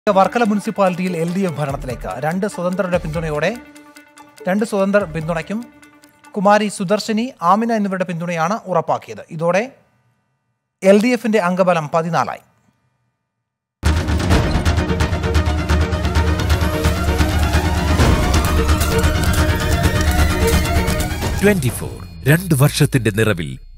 വർക്കല മുനിസിപ്പാലിറ്റിയിൽ LDF ഭരണത്തിലേക്ക് രണ്ട് സ്വതന്ത്ര പിന്തുണയ്ക്കും കുമാരി സുദർശിനി, ആമിന എന്നിവരുടെ പിന്തുണയാണ് ഉറപ്പാക്കിയത്. ഇതോടെ LDFന്റെ അംഗബലം 14ആയി. രണ്ട് വർഷത്തിന്റെ നിറവിൽ